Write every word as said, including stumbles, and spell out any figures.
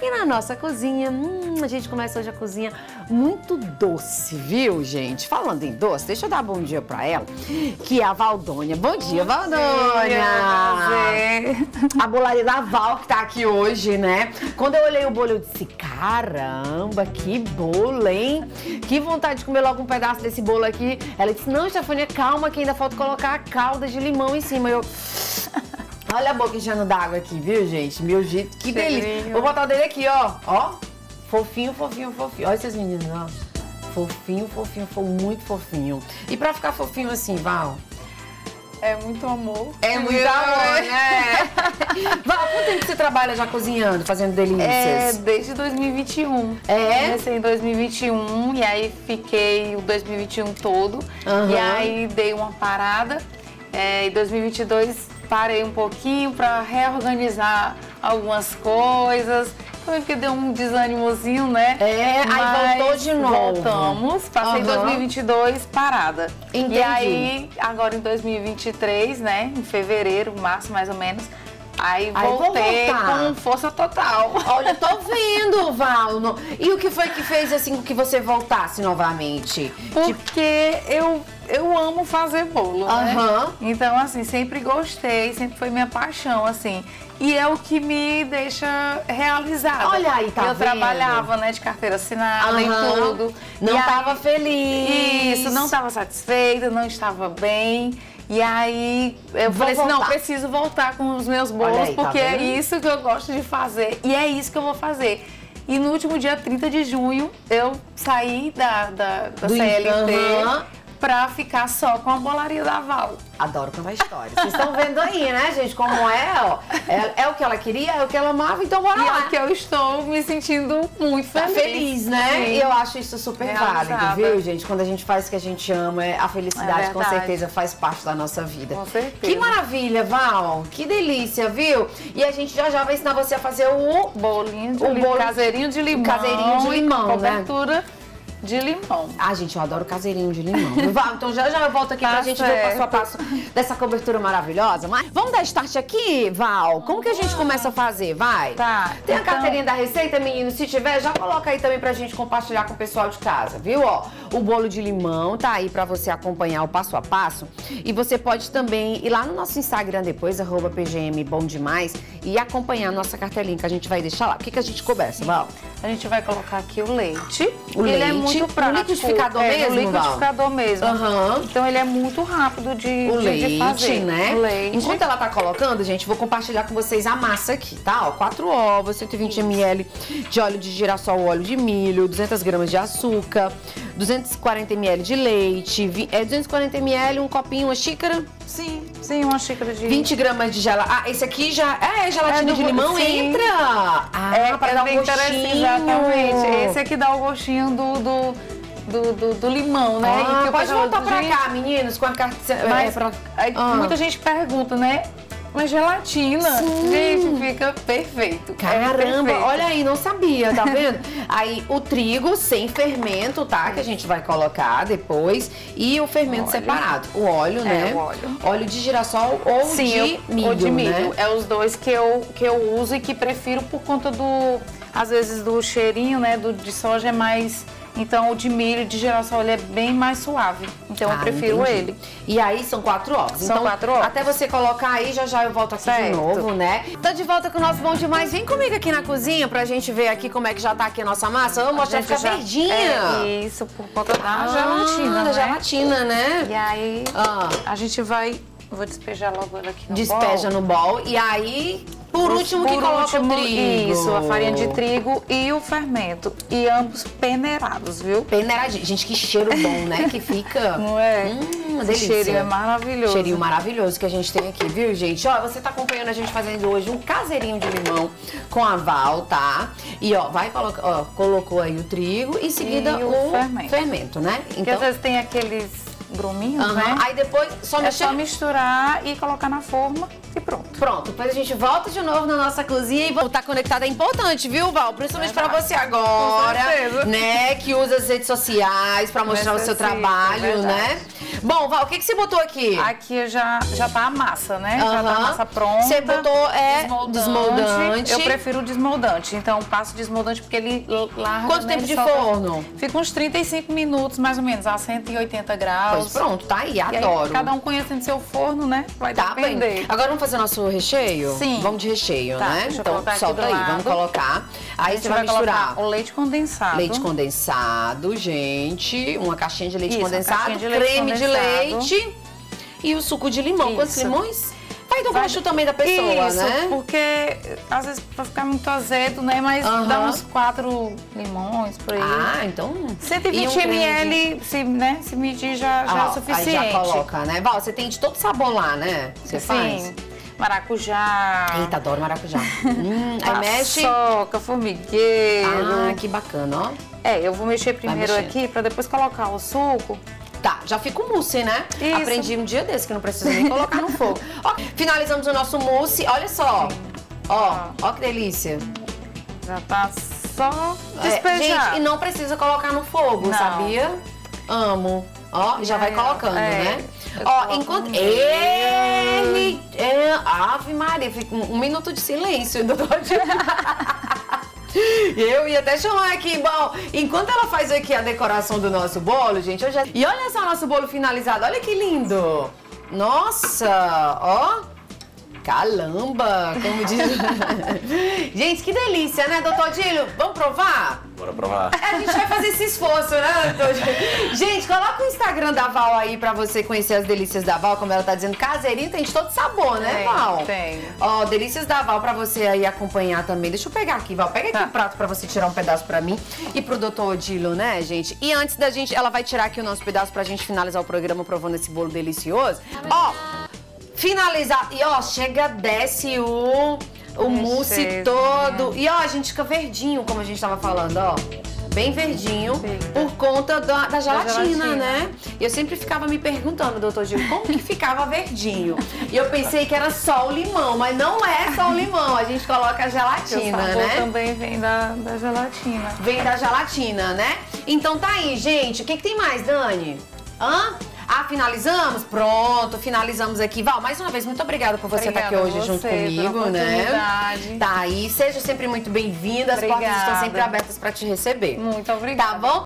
aqui na nossa cozinha. Hum, a gente começa hoje a cozinha muito doce, viu, gente? Falando em doce, deixa eu dar bom dia pra ela, que é a Valdônia. Bom dia, bom Valdônia! Dia, a bolaria da Val que tá aqui hoje, né? Quando eu olhei o bolo, eu disse, caramba, que bolo, hein? Que vontade de comer logo um pedaço desse bolo aqui. Ela disse, não, Stefania, calma, que ainda falta colocar a calda de limão em cima. Eu... Olha a boca enchendo d'água aqui, viu, gente? Meu jeito, que delícia. Vou botar o dele aqui, ó. Ó, fofinho, fofinho, fofinho. Olha esses meninos, ó. Fofinho, fofinho, foi muito fofinho. E pra ficar fofinho assim, Val? É muito amor. É muito amor, né? Val, quanto tempo você trabalha já cozinhando, fazendo delícias? É, desde dois mil e vinte e um. É? Comecei em dois mil e vinte e um e aí fiquei o dois mil e vinte e um todo. Uhum. E aí dei uma parada. É, em dois mil e vinte e dois parei um pouquinho para reorganizar algumas coisas. Também porque deu um desânimozinho, né? É, mas aí voltou de novo. Voltamos, passei Uhum. dois mil e vinte e dois parada. Entendi. E aí, agora em dois mil e vinte e três, né? Em fevereiro, março mais ou menos, aí, aí voltei com força total. Olha, tô vendo, Val. No... E o que foi que fez assim com que você voltasse novamente? Porque eu, eu amo fazer bolo, né? Uhum. Então, assim, sempre gostei, sempre foi minha paixão, assim. E é o que me deixa realizada. Olha aí, tá Eu vendo? trabalhava, né, de carteira assinada e Uhum. tudo. Não e tava aí, feliz. Isso, não tava satisfeita, não estava bem. E aí eu Vou falei assim, não, voltar. preciso voltar com os meus bolos, Olha aí, tá porque é vendo? isso que eu gosto de fazer. E é isso que eu vou fazer. E no último dia trinta de junho, eu saí da, da, da Do C L T uhum. pra ficar só com a bolaria da Val. Adoro contar história. Vocês estão vendo aí, né, gente, como é, ó. É, é o que ela queria, é o que ela amava, então bora E lá. é que eu estou me sentindo muito Tá feliz. feliz, né? Sim. E eu acho isso super Realizada. válido, viu, gente? Quando a gente faz o que a gente ama, a felicidade É com verdade. certeza faz parte da nossa vida. Com certeza. Que maravilha, Val. Que delícia, viu? E a gente já já vai ensinar você a fazer o Bolinho de O limão, bolo- caseirinho de limão. caseirinho de limão, e né? cobertura de limão. Ah, gente, eu adoro caseirinho de limão. Val, então já já eu volto aqui Tá pra gente ver o passo a certo. passo dessa cobertura maravilhosa. Mas vamos dar start aqui, Val? Como que a gente começa a fazer? Vai? Tá. Tem a então- carteirinha da receita, menino? Se tiver, já coloca aí também pra gente compartilhar com o pessoal de casa, viu? Ó, o bolo de limão tá aí pra você acompanhar o passo a passo. E você pode também ir lá no nosso Instagram depois, arroba P G M Bom Demais, e acompanhar a nossa cartelinha que a gente vai deixar lá. O que, que a gente começa, Val? A gente vai colocar aqui o leite. O ele leite? é muito No prático. liquidificador é, mesmo, No liquidificador mesmo. Aham. Então ele é muito rápido de, O de, leite, de fazer. né? O leite. Enquanto ela tá colocando, gente, vou compartilhar com vocês a massa aqui, tá? Ó, quatro ovos, cento e vinte mililitros de óleo de girassol, óleo de milho, duzentas gramas de açúcar, duzentos e quarenta mililitros de leite, vi- é, duzentos e quarenta mililitros, um copinho, uma xícara, Sim, sim, uma xícara de... vinte gramas de gelatina. Ah, esse aqui já é gelatina É do- de limão? sim. Entra! Ah, É, pra é dar um bem interessante, gostinho. exatamente. Esse aqui dá o gostinho do, do, do, do, do limão, né? Ah, E que o pode pessoal voltar diz- pra cá, meninos, com a carta... Mas é, pra... aí Ah. muita gente pergunta, né? Mas gelatina, Sim. gente, fica perfeito. É Caramba, perfeito. olha aí, não sabia, tá vendo? Aí o trigo sem fermento, tá? Que a gente vai colocar depois. E o fermento Óleo. separado. O óleo, É, né? o óleo. Óleo de girassol ou Sim, de eu, milho, ou de milho. né? É os dois que eu, que eu uso e que prefiro por conta do, às vezes, do cheirinho, né? Do, de soja é mais... Então, o de milho, de girassol, ele é bem mais suave. Então, eu Ah, prefiro entendi. ele. E aí são quatro ovos. São então, quatro ovos. até você colocar aí, já já eu volto aqui de Certo. novo, né? Tô de volta com o nosso Bom Demais. Vem comigo aqui na cozinha pra gente ver aqui como é que já tá aqui a nossa massa. Vamos mostrar, Gente, ficar já- verdinha. É, isso, por conta da Ah, gelatina, da né? gelatina, né? E aí, Ah. a gente vai... Vou despejar logo ela aqui no Despeja bol. no bol. E aí, por último, que Por coloca último, o trigo. Isso, a farinha de trigo e o fermento. E ambos peneirados, viu? Peneiradinho. Gente, que cheiro bom, né? Que fica... Não é? Hum, uma Esse delícia. cheirinho é maravilhoso. Cheirinho maravilhoso que a gente tem aqui, viu, gente? Ó, você tá acompanhando a gente fazendo hoje um caseirinho de limão com a Val, tá? E, ó, vai colocar... Ó, colocou aí o trigo e em seguida E o, o fermento. fermento, né? Porque às vezes tem aqueles gruminhos, aham. né? Aí depois só É mexer... só misturar e colocar na forma e pronto. Pronto, depois a gente volta de novo na nossa cozinha e voltar conectada é importante, viu, Val? Principalmente pra Verdade. você agora, Com certeza. né? Que usa as redes sociais pra mostrar o seu Necessita, trabalho, verdade. né? Bom, Val, o que, que você botou aqui? Aqui já, já tá a massa, né? Uhum. Já tá a massa pronta. Você botou, é, desmoldante. desmoldante. Eu prefiro o desmoldante, então passo desmoldante porque ele larga. Quanto né, tempo de solta... forno? Fica uns trinta e cinco minutos, mais ou menos, a cento e oitenta graus. Pois pronto, tá aí, E adoro. aí, cada um conhecendo seu forno, né? Vai Tá depender. bem. Agora vamos fazer nosso recheio? Sim. Vamos de recheio, Tá, né? deixa eu Então, colocar aqui solta do aí, lado. vamos colocar. Aí você vai, vai misturar colocar o leite condensado. leite condensado, gente. Uma caixinha de leite Isso, condensado, de leite creme condensado. de leite e o suco de limão. Isso. Quantos limões? Vai do Vai- gosto também da pessoa, Isso, né? porque às vezes vai ficar muito azedo, né? Mas Aham. dá uns quatro limões por aí. Ah, então... cento e e um vinte creme de- mililitros, se, né? Se medir já, já Ah, é o suficiente. Aí já coloca, né? Val, você tem de todo sabor lá, né? Você faz? Sim. Maracujá. Eita, adoro maracujá. hum, aí mexe... Paçoca, formigueiro. Ah, que bacana, ó. É, eu vou mexer primeiro mexer. aqui pra depois colocar o suco. Tá, já fica o mousse, né? Isso. Aprendi um dia desse que não precisa nem colocar no fogo. Ó, finalizamos o nosso mousse. Olha só. Ó, ó que delícia. Já tá só É, despejar. gente, e não precisa colocar no fogo, Não. sabia? Amo. Ó, já vai É, colocando, é. né? Eu Ó, coloco enquanto... no Ele... É, Ave Maria, fica um, um minuto de silêncio, doutor. Eu ia até chamar aqui, bom, enquanto ela faz aqui a decoração do nosso bolo, gente, eu já... E olha só o nosso bolo finalizado, olha que lindo! Nossa, ó! Caramba, como diz... Gente, que delícia, né, doutor Dílio? Vamos provar? Bora provar. A gente vai fazer esse esforço, né, doutor Dílio? Gente, coloca o Instagram da Val aí pra você conhecer as delícias da Val, como ela tá dizendo, caseirinho tem de todo sabor, né, Tem, Val? tem. Ó, delícias da Val pra você aí acompanhar também. Deixa eu pegar aqui, Val. Pega aqui Tá. o prato pra você tirar um pedaço pra mim e pro doutor Odilo, né, gente? E antes da gente, ela vai tirar aqui o nosso pedaço pra gente finalizar o programa provando esse bolo delicioso. Ó, finalizar. E ó, chega, desce o, o mousse Recheio. todo. E ó, a gente fica verdinho, como a gente tava falando, ó. Bem verdinho, Fica. por conta da, da gelatina, gelatina. né? E eu sempre ficava me perguntando, doutor Gil, como que ficava verdinho? E eu pensei que era só o limão, mas não é só o limão, a gente coloca a Porque o gelatina, sabor né? também vem da, da gelatina. Vem da gelatina, né? Então tá aí, gente. O que, que tem mais, Dani? Hã? Ah, finalizamos? Pronto, finalizamos aqui. Val, mais uma vez, muito obrigada por você estar aqui Obrigada hoje a junto você comigo, pela né? oportunidade. Tá aí, seja sempre muito bem-vinda. As portas estão Obrigada. sempre abertas para te receber. Muito obrigada. Tá bom?